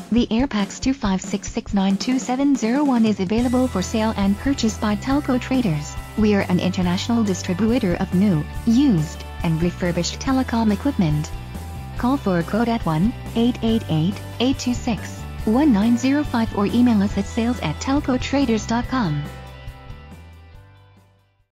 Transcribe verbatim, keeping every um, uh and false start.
The Airpax two five six six nine two seven zero one is available for sale and purchase by Telco Traders. We are an international distributor of new, used, and refurbished telecom equipment. Call for a quote at one eight eight eight, eight two six, one nine zero five or email us at sales at telco traders dot com.